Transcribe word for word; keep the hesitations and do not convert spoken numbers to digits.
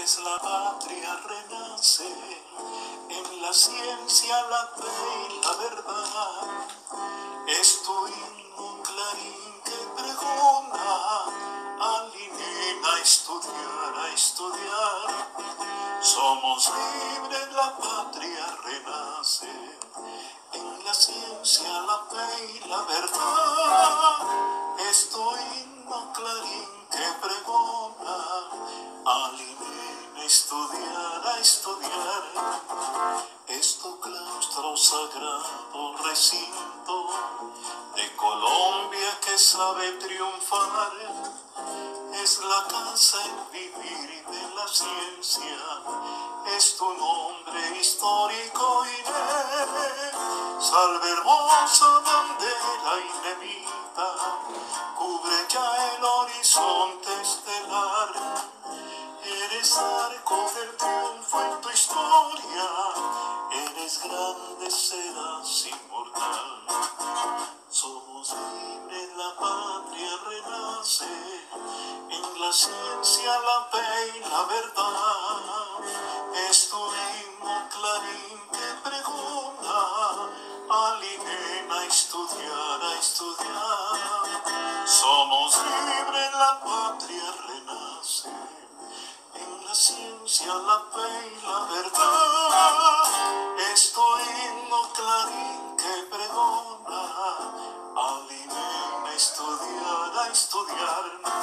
pues la patria renace en la ciencia, la fe y la verdad. Es tu himno clarín que pregona al INEN a estudiar, a estudiar. Somos libres, la patria renace en la ciencia, la fe y la verdad. Es tu himno clarín que pregona al INEN a estudiar, a estudiar. Es tu claustro sagrado recinto de Colombia que sabe triunfar. Es la casa en vivir de la ciencia, es tu nombre histórico INEN. Salve hermosa bandera inemita, cubre ya el horizonte estelar. Eres arco del triunfo en tu historia, eres grande, serás inmortal. Somos libres, la patria renace en la ciencia, la fe y la verdad. Es tu himno clarín que pregona al INEN a estudiar, a estudiar. Somos libres, la patria renace en la ciencia, la fe y la verdad. Es tu himno clarín que pregona al INEN a estudiar, a estudiar.